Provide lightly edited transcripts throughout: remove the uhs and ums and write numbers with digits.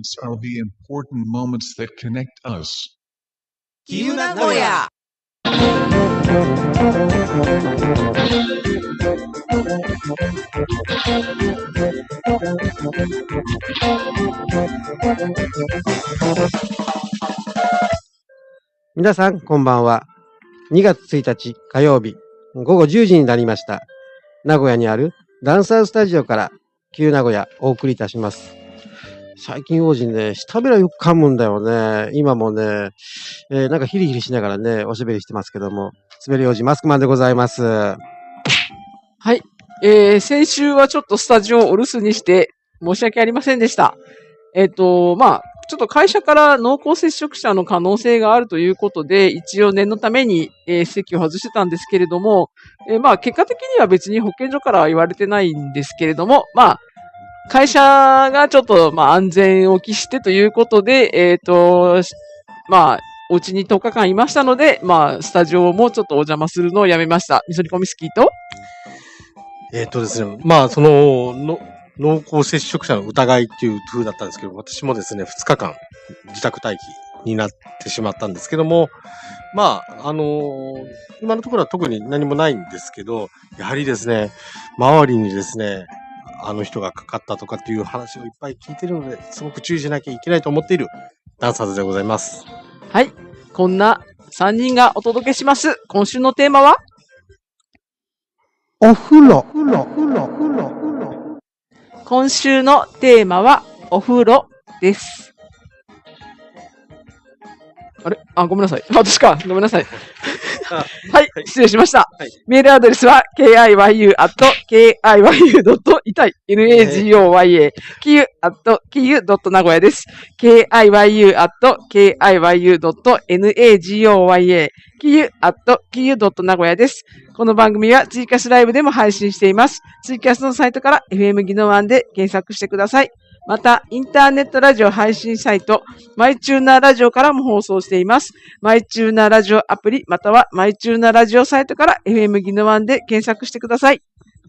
moments are the important moments that connect us. きゆなごや皆さん、こんばんは。2月1日火曜日、午後10時になりました。名古屋にあるダンサースタジオから、旧名古屋お送りいたします。最近王子ね、舌べらよく噛むんだよね。今もね、なんかヒリヒリしながらね、おしゃべりしてますけども、滑り王子マスクマンでございます。 はい。先週はちょっとスタジオをお留守にして申し訳ありませんでした。ちょっと会社から濃厚接触者の可能性があるということで、一応念のために、席を外してたんですけれども、結果的には別に保健所からは言われてないんですけれども、会社がちょっと、安全を期してということで、お家に10日間いましたので、スタジオもちょっとお邪魔するのをやめました。みそりこみスキーとですね、濃厚接触者の疑いっていう風だったんですけど、私もですね、2日間自宅待機になってしまったんですけども、今のところは特に何もないんですけど、やはりですね、周りにですね、あの人がかかったとかっていう話をいっぱい聞いてるので、すごく注意しなきゃいけないと思っているダンサーズでございます。 はい。こんな3人がお届けします。今週のテーマはお風呂。 今週のテーマはお風呂です。あれ？ごめんなさい。私か。ごめんなさい。はい。失礼しました。はい、メールアドレスは kiyu@kiyu.itai nagoya kiyu@kiyu.nagoya です。kiyu@kiyu.nagoya kiyu@kiyu.nagoya です。この番組はツイキャスライブでも配信しています。ツイキャスのサイトから FM ギノワンで検索してください。また、インターネットラジオ配信サイト、マイチューナーラジオからも放送しています。マイチューナーラジオアプリ、またはマイチューナーラジオサイトから FM ギノワンで検索してください。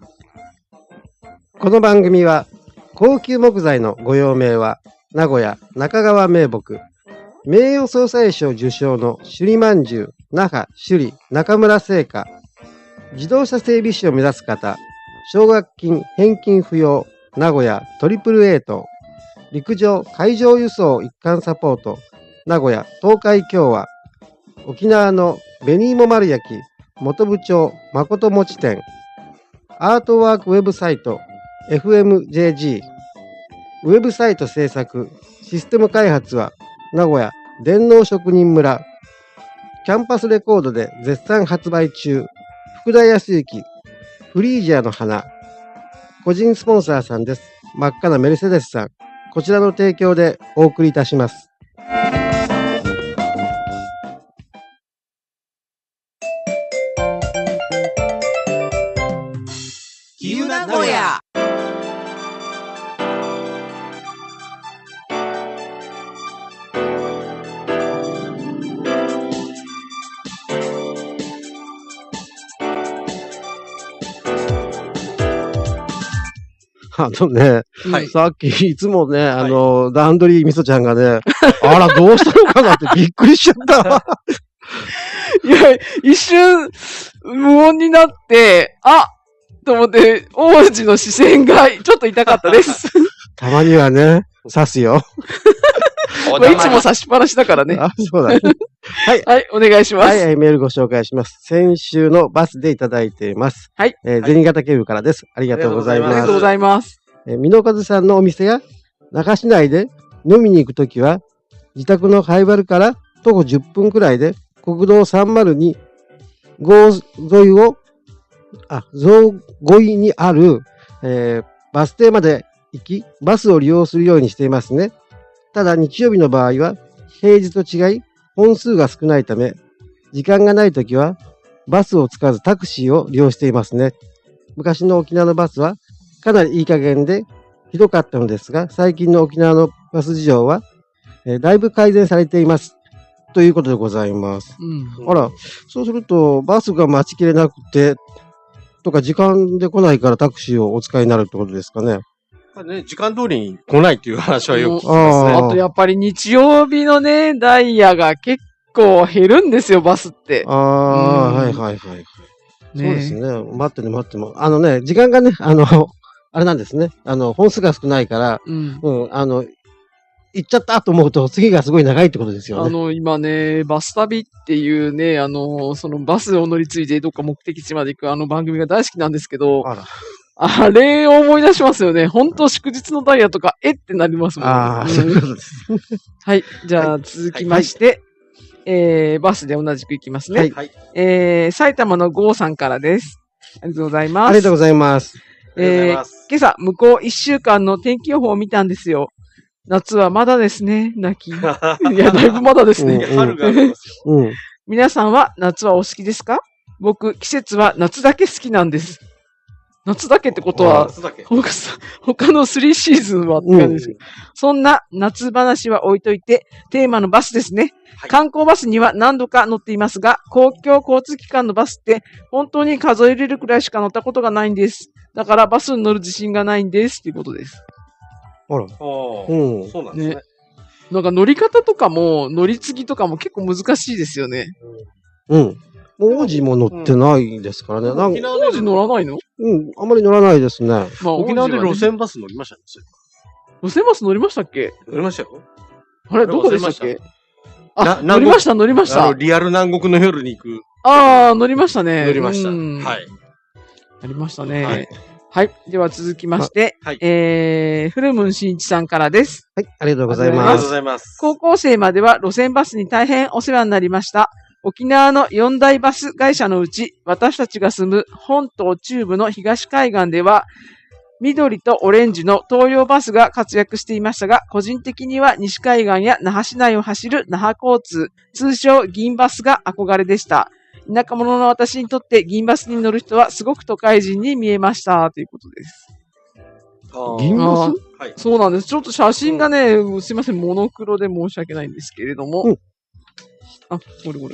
この番組は、高級木材のご用命は、名古屋中川名木、名誉総裁賞受賞の首里まんじゅう、那覇首里中村製菓、自動車整備士を目指す方、奨学金返金不要、名古屋トリプルエイト、陸上海上輸送一貫サポート、名古屋東海共和、沖縄の紅芋丸焼き、元部長誠餅店、アートワークウェブサイト FMJG、ウェブサイト制作、システム開発は名古屋電脳職人村、キャンパスレコードで絶賛発売中、福田康之、フリージアの花、個人スポンサーさんです。真っ赤なメルセデスさん。こちらの提供でお送りいたします。 きゆなごやはい、さっきいつもね、ランドリーみそちゃんがね、あら、どうしたのかなってびっくりしちゃった。 いや、一瞬、無音になって、と思って、王子の視線がちょっと痛かったです。 たまにはね、刺すよ。 いつも刺しっぱなしだからね。 そうだね。はい。 はい、お願いします。 はい、メールご紹介します。先週のバスでいただいています。 はい。 銭形警部からです。ありがとうございます。 ありがとうございます。 美濃和さんのお店や中市内で飲みに行くときは、自宅のハイバルから徒歩10分くらいで国道302号沿いを、沿いにある、バス停まで行き、バスを利用するようにしていますね。ただ日曜日の場合は、平日と違い、本数が少ないため、時間がないときは、バスを使わずタクシーを利用していますね。昔の沖縄のバスは、かなりいい加減でひどかったのですが、最近の沖縄のバス事情は、だいぶ改善されています。ということでございます。あら、そうすると、バスが待ちきれなくて、とか時間で来ないからタクシーをお使いになるってことですかね。 ね、時間通りに来ないっていう話はよく聞きますね。 あーあとやっぱり日曜日のね、ダイヤが結構減るんですよ、バスって。 ああ、 うんはいはいはい。そうですね。 ね。待っても。時間がね、あれなんですね。本数が少ないから、 うん。 行っちゃったと思うと、次がすごい長いってことですよね。 今ね、バス旅っていうね、そのバスを乗り継いでどっか目的地まで行く番組が大好きなんですけど、 あら。 あれを思い出しますよね。本当祝日のダイヤとか、ってなりますもんね。 ああ、 うんそういうことです。 はい。じゃあ、続きまして、バスで同じく行きますね。 はいはい。 埼玉の郷さんからです。ありがとうございます。 ありがとうございます。 ありがとうございます。 今朝、向こう1週間の天気予報を見たんですよ。夏はまだですね、泣き。いや、だいぶまだですね。 うん春がありますよ。 うん。 皆さんは夏はお好きですか？僕、季節は夏だけ好きなんです。夏だけってことは、 夏だけ。 他の3シーズンはって感じですけど、そんな夏話は置いといて、テーマのバスですね。 はい観光バスには何度か乗っていますが、公共交通機関のバスって本当に数えれるくらいしか乗ったことがないんです。だからバスに乗る自信がないんです。ということです。 ほら。 おうん。 そうなんですね。 なんか乗り方とかも、乗り継ぎとかも結構難しいですよね。 うん。王子も乗ってないですからね。なんか、 沖縄当時乗らないの？ うん、あまり乗らないですね。 まあ、 沖縄で王子はね路線バス乗りましたね。 路線バス乗りましたっけ？ 乗りましたよ。 あれ、どこでしたっけ？あ、 な乗りました、乗りました。 リアル南国の夜に行く。 ああ、乗りましたね。 乗りました。 うんはい。 ありましたね。 ははいい。では続きまして、 はいフルムンしんいちさんからです。 はい、ありがとうございありがとうごます。 ざいます。 高校生までは路線バスに大変お世話になりました。沖縄の4大バス会社のうち、私たちが住む本島中部の東海岸では、緑とオレンジの東洋バスが活躍していましたが、個人的には西海岸や那覇市内を走る那覇交通、通称銀バスが憧れでした。田舎者の私にとって銀バスに乗る人はすごく都会人に見えましたということです。 銀バスはい。 そうなんです。ちょっと写真がね、すいません、モノクロで申し訳ないんですけれども。 うんあ、これ。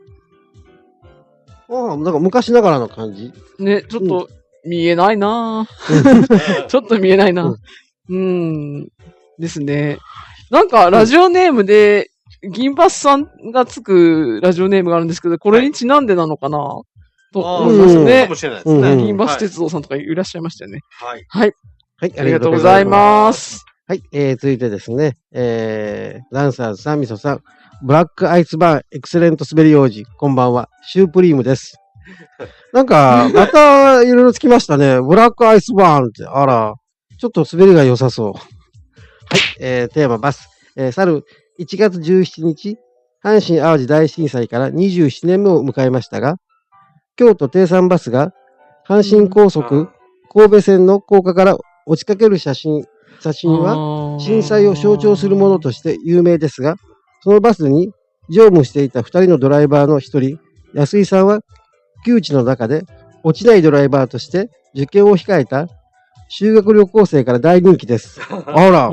ああ、なんか昔ながらの感じ。 ね、ちょっと見えないなぁちょっと見えないなですね。なんか、ラジオネームで、銀バスさんがつくラジオネームがあるんですけど、これにちなんでなのかなと思いますうんねかも。しれないですね。 うん銀バス鉄道さんとかいらっしゃいましたよね。 はい。 はい。 はい、 ありがとうございます。 はい、続いてですね、ランサーズさん、みそさん、ブラックアイスバーン、エクセレント滑り王子、こんばんは、シュープリームです。なんか、またいろいろつきましたね。ブラックアイスバーンって、あら、ちょっと滑りが良さそう。はい、テーマバス。去る1月17日、阪神淡路大震災から27年目を迎えましたが、京都定山バスが阪神高速神戸線の高架から落ちかける写真は震災を象徴するものとして有名ですが、そのバスに乗務していた2人のドライバーの1人、安井さんは窮地の中で落ちないドライバーとして受験を控えた修学旅行生から大人気です。あら、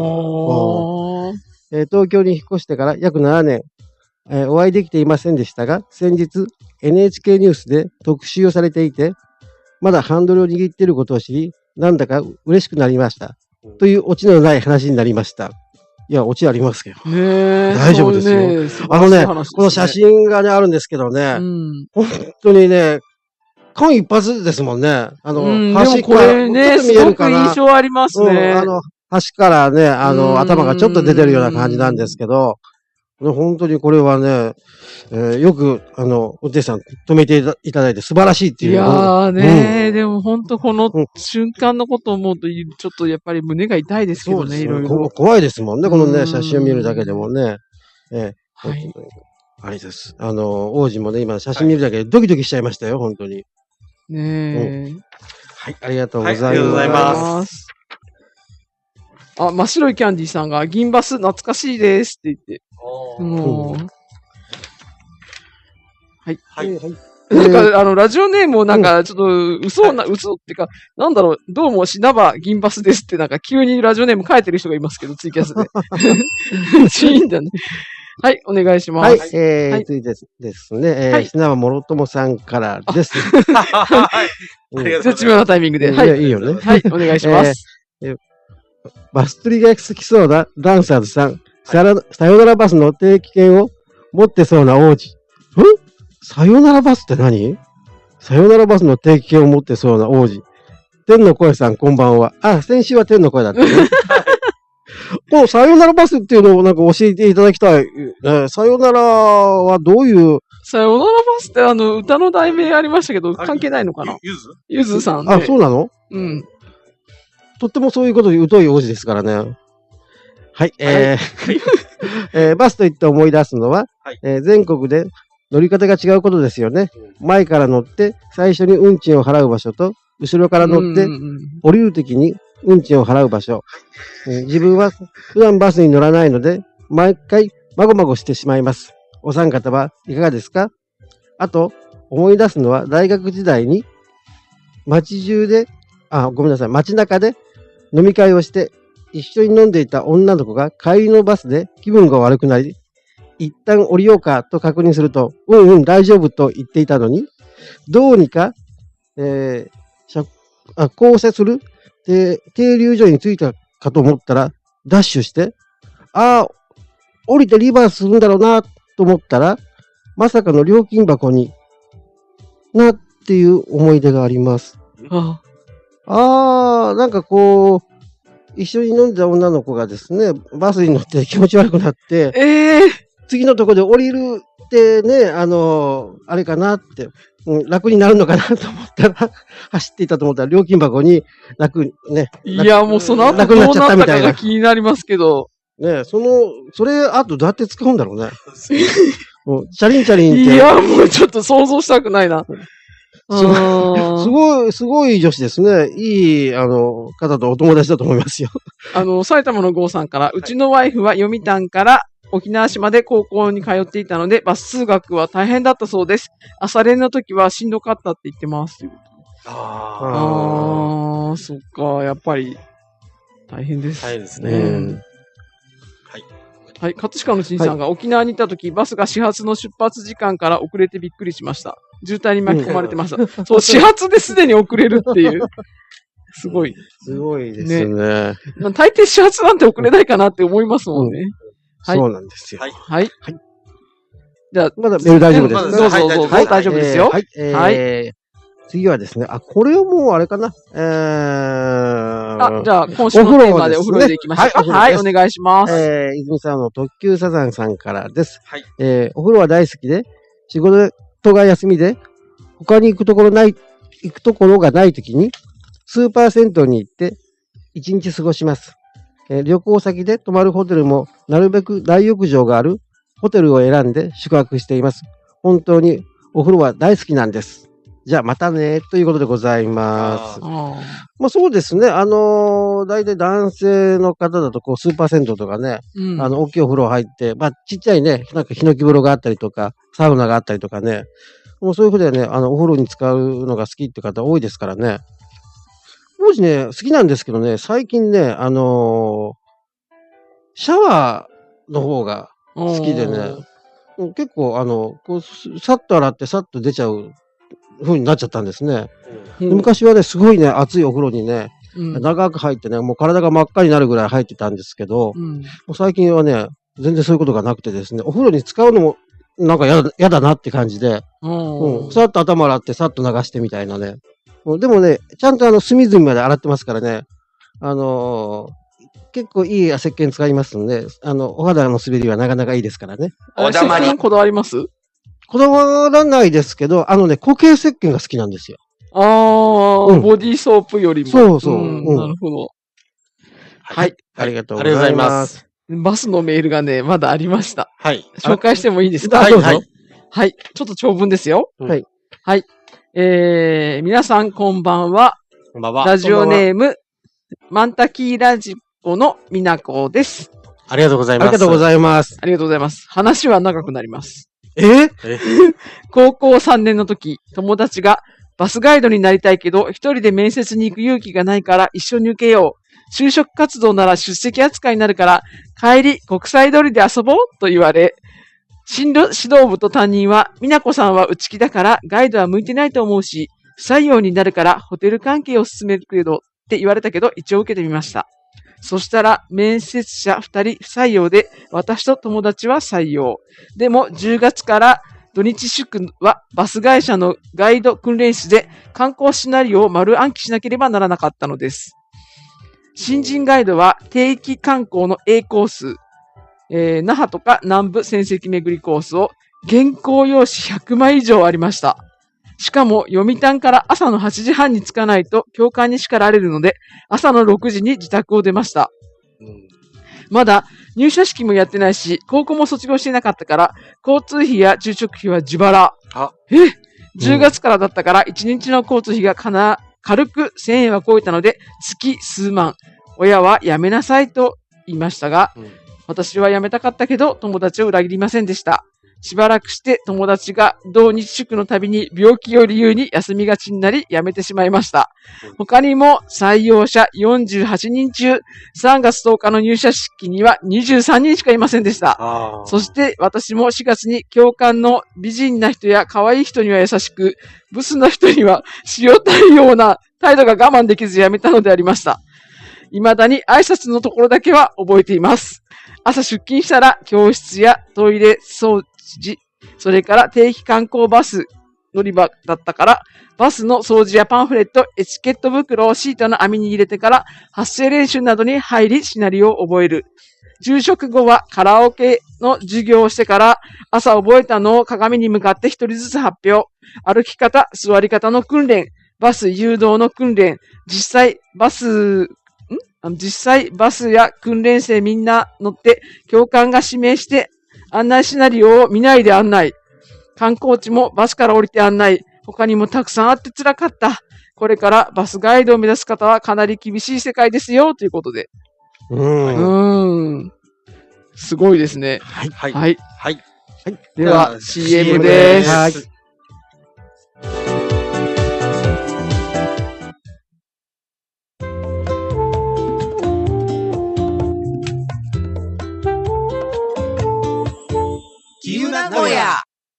東京に引っ越してから約7年、お会いできていませんでしたが、先日 NHK ニュースで特集をされていて、まだハンドルを握っていることを知り、なんだか嬉しくなりました。というオチのない話になりました。いや、オチありますけど。大丈夫ですよこの写真がね、あるんですけどね、本当にね、間一髪ですもんね。 でもこれね、すごく印象ありますね。 端からね、頭がちょっと出てるような感じなんですけど、本当にこれはね、よく、運転手さん止めていただいて素晴らしいっていう。 いやーね、でも本当この瞬間のことを思うと、ちょっとやっぱり胸が痛いですけどね、いろいろ。 怖いですもんね、このね、写真を見るだけでもね。はい。あれです。王子もね、今写真見るだけでドキドキしちゃいましたよ、本当に。 ねえ。 はい、ありがとうございます。 ありがとうございます。 あ、真っ白いキャンディーさんが、銀バス懐かしいですって言って。はい。 はい。 なんか、ラジオネームをなんか、ちょっと、嘘っていうか、なんだろう、どうも、しなば銀バスですって、なんか、急にラジオネーム書いてる人がいますけど、ツイキャスで。いいんだね。はい、お願いします。 はい、続いてですね、しなばもろともさんからです。 はい。 絶妙なタイミングで。 はい。いいよね。 はい、お願いします。 バス釣りが好きそうなダンサーズさん。さよならバスの定期券を持ってそうな王子。さよならバスって何？さよならバスの定期券を持ってそうな王子。天の声さん、こんばんは。あ、先週は天の声だったね。このさよならバスっていうのをなんか教えていただきたい。さよならはどういう？ さよならバスって歌の題名ありましたけど、関係ないのかな？ゆずさんで。 あ、そうなの？ うん。 とってもそういうことに疎い王子ですからね。はい。バスといって思い出すのは、全国で乗り方が違うことですよね。前から乗って最初に運賃を払う場所と、後ろから乗って降りるときに運賃を払う場所。自分は普段バスに乗らないので、毎回まごまごしてしまいます。お三方はいかがですか？あと、思い出すのは大学時代に街中で飲み会をして一緒に飲んでいた女の子が帰りのバスで気分が悪くなり、一旦降りようかと確認すると、大丈夫と言っていたのに、どうにか、降車する停留所に着いたかと思ったら、ダッシュして、降りてリバースするんだろうなと思ったら、まさかの料金箱になっていう思い出があります。なんかこう、一緒に飲んでた女の子がですね、バスに乗って気持ち悪くなって、次のところで降りるってね、あれかなって、楽になるのかなと思ったら、走っていたと思ったら、料金箱にいや、もうその後どうなったかが気になりますけど。 ね、それ、あとどうやって使うんだろうね。チャリンチャリンって。 いや、もうちょっと想像したくないな。 すごい女子ですね。いい、方とお友達だと思いますよ。 埼玉の郷さんから、うちのワイフは読谷から沖縄市まで高校に通っていたので、バス通学は大変だったそうです。朝練の時はしんどかったって言ってます。そっか、やっぱり、大変です。 大変ですね。 はい。葛飾の新さんが沖縄に行った時、バスが始発の出発時間から遅れてびっくりしました。渋滞に巻き込まれてました。そう、始発ですでに遅れるっていう。すごい。 すごいですね。 大抵始発なんて遅れないかなって思いますもんね。 そうなんですよ。 はい。じゃあ、 まだメール大丈夫ですか？ どうぞ、大丈夫ですよ。 はい。次はですね、これをもうあれかな。 じゃあ、今週のテーマでお風呂で行きましょうか。はい、お願いします。 泉沢の特急サザンさんからです。お風呂は大好きで、仕事が休みで、他に行くところがないときに、スーパー銭湯に行って一日過ごします。旅行先で泊まるホテルもなるべく大浴場があるホテルを選んで宿泊しています。本当にお風呂は大好きなんです。じゃあまたね、ということでございます。まあそうですね。大体男性の方だとスーパー銭湯とかね、大きいお風呂入って、ちっちゃいね、なんかヒノキ風呂があったりとか、サウナがあったりとかね、もうそういうふうでね、お風呂に使うのが好きって方多いですからね。当時ね、好きなんですけどね、最近ね、シャワーの方が好きでね、結構さっと洗ってさっと出ちゃう風になっちゃったんですね。昔はね、すごいね、熱いお風呂にね、長く入ってね、もう体が真っ赤になるぐらい入ってたんですけど、もう最近はね、全然そういうことがなくてですね、お風呂に使うのもなんかやだなって感じで、さっと頭洗ってさっと流してみたいなね。でもね、ちゃんと隅々まで洗ってますからね、結構いい石鹸使いますんで、お肌の滑りはなかなかいいですからね。 石鹸こだわります？ こだわらないですけど、固形石鹸が好きなんですよ。 ボディーソープよりも。 そうそう。 なるほど。はい。 ありがとうございます。 バスのメールがね、まだありました。 はい。 紹介してもいいですか？ はい。 はい。ちょっと長文ですよ。 はい。 はい。皆さんこんばんは。 こんばんは。 ラジオネーム、マンタキーラジオのみなこです。 ありがとうございます。 ありがとうございます。 ありがとうございます。話は長くなります。 高校3年の時、友達がバスガイドになりたいけど、一人で面接に行く勇気がないから一緒に受けよう。就職活動なら出席扱いになるから、帰り国際通りで遊ぼうと言われ、指導部と担任は、みなこさんは内気だからガイドは向いてないと思うし、不採用になるからホテル関係を進めるけどって言われたけど、一応受けてみました。 そしたら面接者2人不採用で、私と友達は採用。でも10月から土日祝はバス会社のガイド訓練室で観光シナリオを丸暗記しなければならなかったのです。新人ガイドは定期観光の A コース、那覇とか南部戦績巡りコースを原稿用紙100枚以上ありました。しかも読谷から朝の8時半に着かないと教官に叱られるので、朝の6時に自宅を出ました。まだ入社式もやってないし、高校も卒業していなかったから、交通費や昼食費は自腹。10月からだったから1日の交通費が軽く1000円は超えたので、月数万。親は辞めなさいと言いましたが、私は辞めたかったけど、友達を裏切りませんでした。しばらくして友達が同日祝のたびに病気を理由に休みがちになり辞めてしまいました。他にも採用者48人中3月10日の入社式には23人しかいませんでした。そして私も4月に教官の美人な人や可愛い人には優しく、ブスな人には塩対応な態度が我慢できず辞めたのでありました。未だに挨拶のところだけは覚えています。朝出勤したら教室やトイレ掃除、それから定期観光バス乗り場だったから、バスの掃除やパンフレット、エチケット袋をシートの網に入れてから発声練習などに入りシナリオを覚える。昼食後はカラオケの授業をしてから朝覚えたのを鏡に向かって一人ずつ発表。歩き方、座り方の訓練、バス誘導の訓練、実際バスや訓練生みんな乗って教官が指名して案内シナリオを見ないで案内。観光地もバスから降りて案内。他にもたくさんあって辛かった。これからバスガイドを目指す方はかなり厳しい世界ですよということで。すごいですね。はい。では CM です。 名古屋。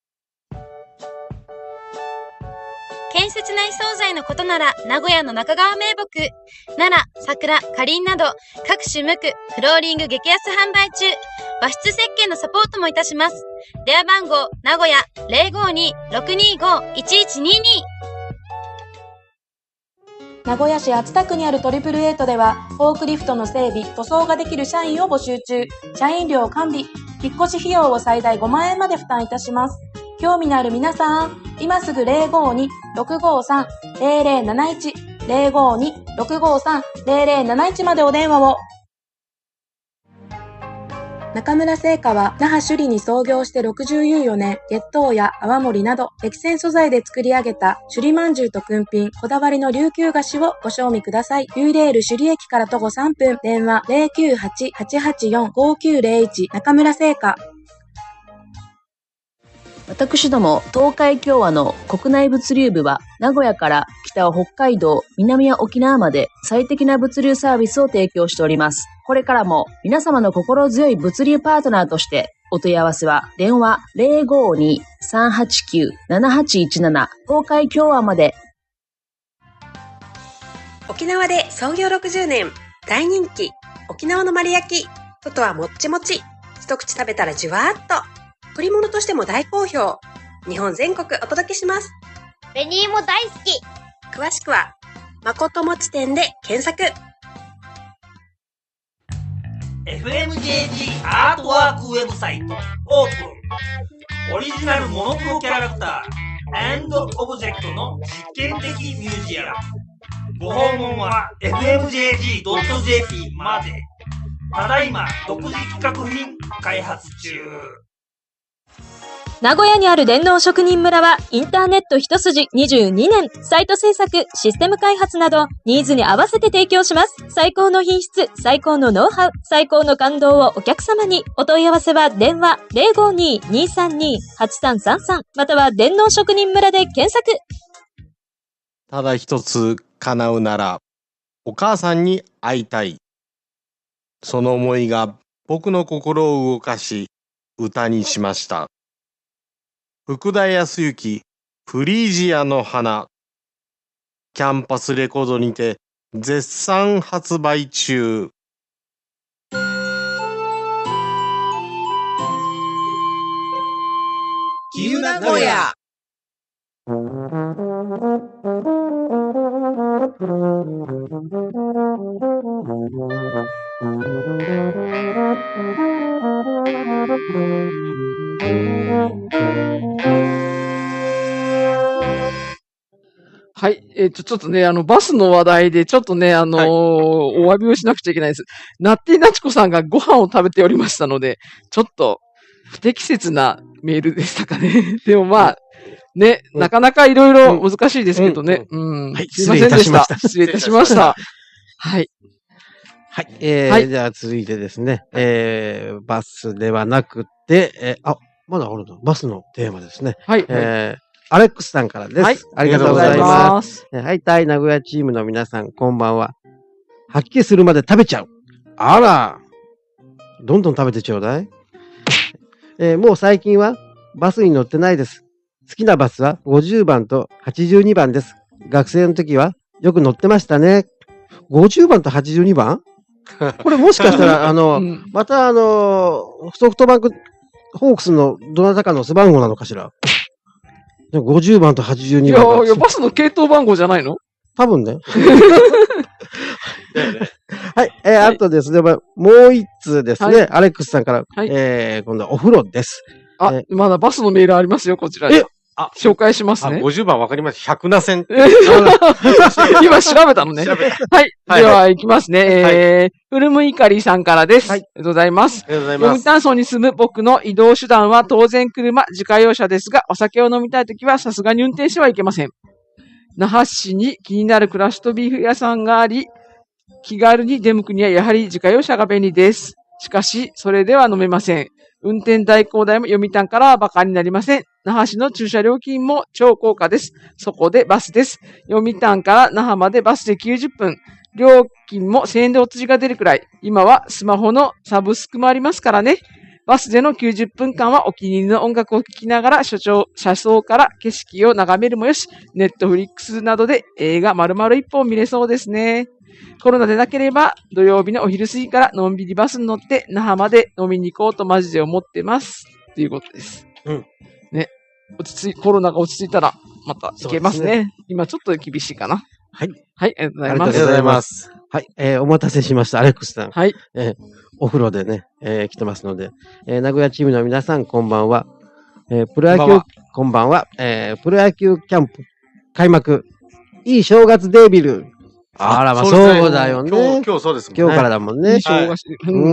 建設内装材のことなら名古屋の中川名木、奈良、桜、かりんなど各種無垢フローリング激安販売中。和室設計のサポートもいたします。電話番号名古屋 052-625-1122。 名古屋市熱田区にあるトリプルエイトでは、フォークリフトの整備、塗装ができる社員を募集中。社員料完備。引っ越し費用を最大5万円まで負担いたします。興味のある皆さん、今すぐ 052-653-0071、052-653-0071 までお電話を。中村製菓は那覇首里に創業して64年、月桃や泡盛など激戦素材で作り上げた首里まんじゅうと君品、こだわりの琉球菓子をご賞味ください。ユイレール首里駅から徒歩3分、電話 098-884-5901 中村製菓。 私ども東海共和の国内物流部は名古屋から北は北海道、南は沖縄まで最適な物流サービスを提供しております。これからも皆様の心強い物流パートナーとしてお問い合わせは電話 052-389-7817 東海共和まで。 沖縄で創業60年、大人気沖縄の丸焼き。外はもっちもち、一口食べたらじゅわーっと。贈り物としても大好評。日本全国お届けします。 紅芋大好き。 詳しくは誠もち店で検索。 FMJG アートワークウェブサイトオープン。オリジナルモノクロキャラクター&オブジェクトの実験的ミュージアム。ご訪問は fmjg.jp まで。ただいま独自企画品開発中。 名古屋にある電脳職人村はインターネット一筋22年、サイト制作、システム開発などニーズに合わせて提供します。最高の品質、最高のノウハウ、最高の感動をお客様に。お問い合わせは電話 052-232-8333 または電脳職人村で検索。 ただ一つ叶うなら、お母さんに会いたい。その思いが僕の心を動かし、歌にしました。福田康之、フリージアの花。キャンパスレコードにて絶賛発売中。 古屋。 はい。ちょっとね、バスの話題で、ちょっとね、お詫びをしなくちゃいけないです。ナッティナチコさんがご飯を食べておりましたので、ちょっと、不適切なメールでしたかね。でもまあ、ね、なかなかいろいろ難しいですけどね。 はい、 すいませんでした。失礼いたしました。はい。 はい。じゃあ続いてですね、バスではなくて、まだあるのバスのテーマですね。 はい。 アレックスさんからです。 はい。 ありがとうございます。はい、タイ名古屋チームの皆さん、こんばんは。吐き気するまで食べちゃう。あら。どんどん食べてちょうだい。もう最近はバスに乗ってないです。好きなバスは50番と82番です。学生の時はよく乗ってましたね。50番と82番これもしかしたら、またソフトバンクホークスのどなたかの背番号なのかしら。50番と82番。 いや、バスの系統番号じゃないの？ 多分ね。はい。あとですね、もう一通ですね。アレックスさんから、今度はお風呂です。 まだバスのメールありますよ、こちらに。紹介しますね。 50番わかりました。100な線。 今調べたのね。はい。では、行きますね。フルムイカリさんからです。ありがとうございます。読谷村に住む僕の移動手段は当然車、自家用車ですが、お酒を飲みたいときはさすがに運転してはいけません。那覇市に気になるクラシトビーフ屋さんがあり、気軽に出向くにはやはり自家用車が便利です。しかし、それでは飲めません。運転代行代も読谷からは馬鹿になりません。那覇市の駐車料金も超高価です。そこでバスです。読谷から那覇までバスで90分。料金も1000円でお釣りが出るくらい。今はスマホのサブスクもありますからね。バスでの90分間はお気に入りの音楽を聴きながら車窓から景色を眺めるもよし、ネットフリックスなどで映画丸々1本見れそうですね。コロナでなければ土曜日のお昼過ぎからのんびりバスに乗って那覇まで飲みに行こうとマジで思ってます。ということです。ね。コロナが落ち着いたらまた行けますね。今ちょっと厳しいかな。 はい。 はい、ありがとうございます。 ありがとうございます。はい。お待たせしました。アレックスさん。 はい。 お風呂でね、来てますので、名古屋チームの皆さん、こんばんは。プロ野球、こんばんは。プロ野球キャンプ開幕。いい正月デビル。あら、まあ、そうだよね。 今日そうですもんね。今日からだもんね。 いい正月。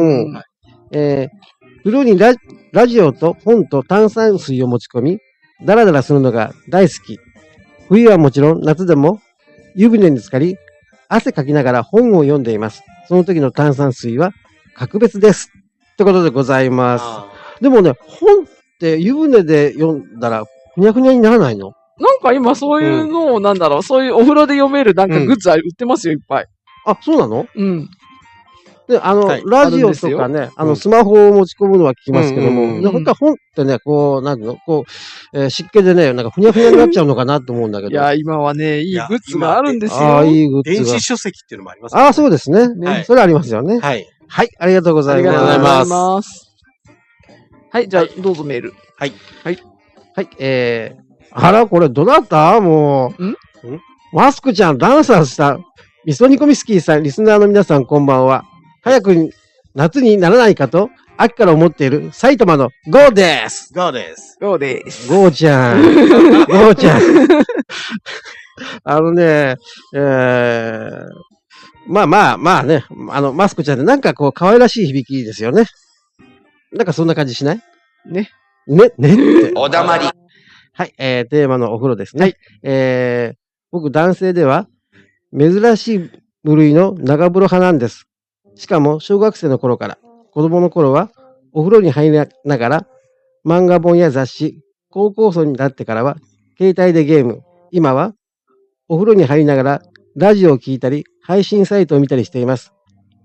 風呂にラジオと本と炭酸水を持ち込み、ダラダラするのが大好き。冬はもちろん、夏でも湯船に浸かり、汗かきながら本を読んでいます。その時の炭酸水は格別です。ってことでございます。でもね、本って湯船で読んだら、ふにゃふにゃにならないの？ なんか今そういうのを、なんだろう、そういうお風呂で読めるなんかグッズ売ってますよ、いっぱい。 あ、そうなの？ うん。 で、ラジオとかね、スマホを持ち込むのは聞きますけども、本当は本ってね、こう、なんていうの、こう、湿気でね、なんかふにゃふにゃになっちゃうのかなと思うんだけど。 いや、今はね、いいグッズがあるんですよ。 いいグッズが。 電子書籍っていうのもありますね。 あ、そうですね。それありますよね。 はい。 はい、ありがとうございます。 ありがとうございます。はい、じゃあ、どうぞメール。 はい。 はい。 はい、あら、これどなた？もう。マスクちゃん、ダンサーした。みそ煮込みスキーさん、リスナーの皆さん、こんばんは。早く夏にならないかと、秋から思っている埼玉のゴーです。 ゴーです。 ゴーです。 ゴーちゃん。ゴーちゃん。まあね、マスクちゃんでなんかこう可愛らしい響きですよね。なんかそんな感じしない？ ね。 ねって。 おだまり。 はい、テーマのお風呂ですね。はい。僕男性では珍しい部類の長風呂派なんです。しかも小学生の頃から、子供の頃はお風呂に入りながら漫画本や雑誌、高校生になってからは携帯でゲーム、今はお風呂に入りながらラジオを聞いたり配信サイトを見たりしています。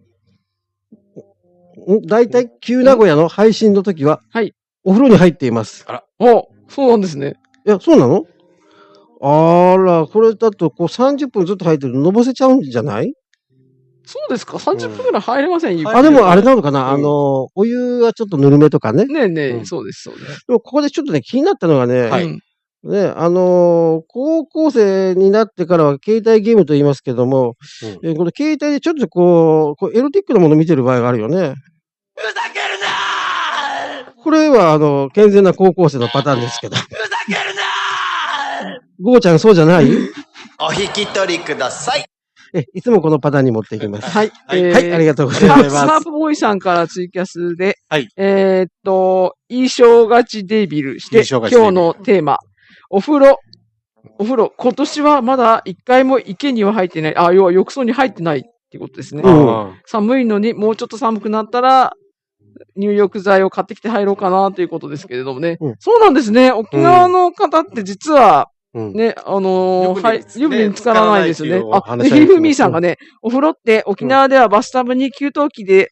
だいたい旧名古屋の配信の時は、お風呂に入っています。 あら、そうなんですね。 いや、そうなの？あら、これだとこう30分ずっと入ってるとのぼせちゃうんじゃない？ そうですか ?30 分ぐらい入れません、 でもあれなのかな、お湯がちょっとぬるめとかね。 ねえねえ、そうです、そうです。 でもここでちょっとね、気になったのがね、ね、高校生になってからは携帯ゲームと言いますけども、この携帯でちょっとこうエロティックなものを見てる場合があるよね。 ふざけるなこれは、健全な高校生のパターンですけど。 ーふざけるなゴーちゃんそうじゃないーお引き取りください。 いつもこのパターンに持っていきます。 はい。 はい、ありがとうございます。 スナープボーイさんからツイキャスで、 はい。 いい正勝ちデビルして、今日のテーマ、お風呂、今年はまだ一回も池には入ってない。要は浴槽に入ってないってことですね。寒いのにもうちょっと寒くなったら、入浴剤を買ってきて入ろうかなということですけれどもね。そうなんですね。沖縄の方って実は、ね、湯船に浸からないですね。ヒルフミーさんがね、お風呂って沖縄ではバスタブに給湯器で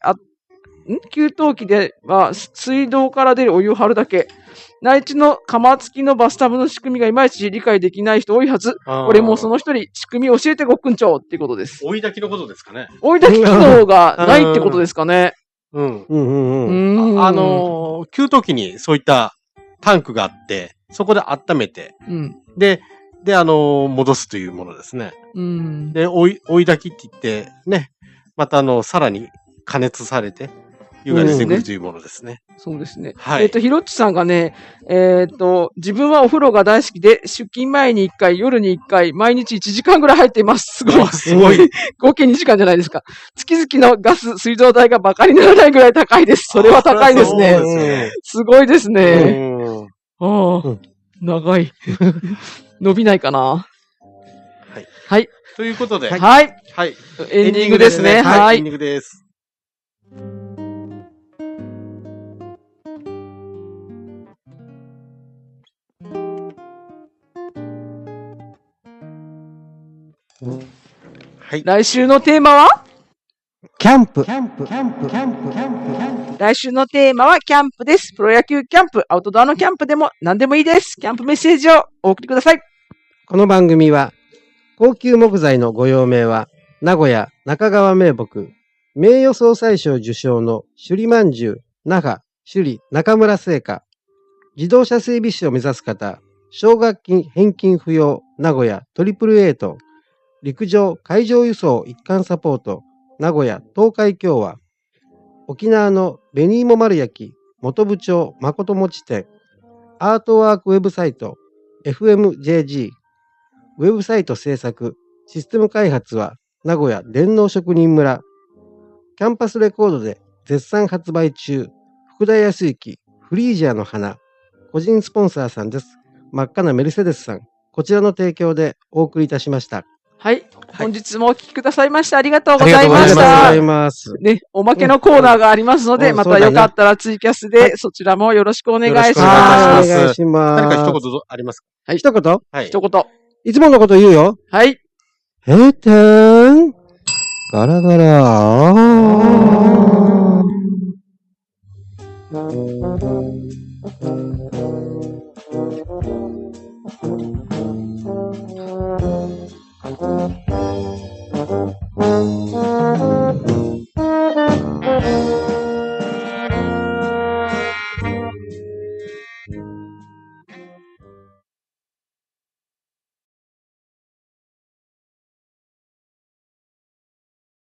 は水道から出るお湯を張るだけ。内地の釜付きのバスタブの仕組みがいまいち理解できない人多いはず。これもその一人、仕組み教えてごっくんちょうっていうことです。 追い炊きのことですかね。 追い炊き機能がないってことですかね。 給湯器にそういったタンクがあって、そこで温めて、で、戻すというものですね。で、追い炊きって言って、ね、またさらに加熱されて、湯が出てくるというものですね。 そうですね。 はい。 ひろっちさんがね、自分はお風呂が大好きで、出勤前に1回、夜に1回、毎日1時間ぐらい入っています。すごい。 すごい。 合計2時間じゃないですか。月々のガス、水道代がバカにならないぐらい高いです。それは高いですね。すごいですね。長い。伸びないかな。はい。はい。 ということで。 はい。 はい。 エンディングですね。はい。 エンディングです。 はい。来週のテーマはキャンプ。 来週のテーマはキャンプです。プロ野球キャンプ、アウトドアのキャンプでも何でもいいです。キャンプメッセージをお送りください。 この番組は、高級木材のご用命は、名古屋中川名木、名誉総裁賞受賞の首里まんじゅう、那覇、首里中村製菓、自動車整備士を目指す方、奨学金返金不要、名古屋 AAA と、陸上海上輸送一貫サポート、名古屋東海共和、沖縄の紅芋丸焼き、元部長誠餅店、アートワークウェブサイト、FMJG、ウェブサイト制作、システム開発は名古屋電脳職人村、キャンパスレコードで絶賛発売中、福田康之、フリージャーの花、個人スポンサーさんです。真っ赤なメルセデスさん、こちらの提供でお送りいたしました。 はい。本日もお聞きくださいましてありがとうございました。 ありがとうございます。 ね、おまけのコーナーがありますので、またよかったらツイキャスでそちらもよろしくお願いします。 お願いします。 何か一言ありますか？ はい。一言？ はい。 一言。 いつものこと言うよ。 はい。 閉店ガラガラー。